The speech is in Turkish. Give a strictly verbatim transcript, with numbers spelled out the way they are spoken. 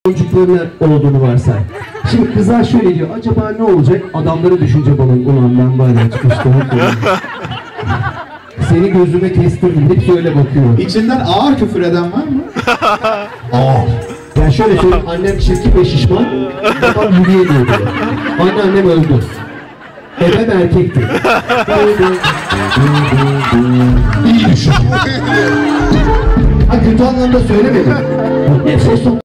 çocuklarına olduğunu varsay. Şimdi kızlar şöyle diyor, acaba ne olacak? Adamları düşünce balon, ulan ben var ya çıkışta. Seni gözüme kestirdim, hep öyle bakıyor. İçinden ağır küfür eden var mı? Ağır. Yani şöyle söyleyeyim, annem çirkin ve şişman, babam yürüyemiyordu. Anneannem öldü. Ebem erkekti. İyi düşün. Ha kötü anlamda söylemedim. Nefes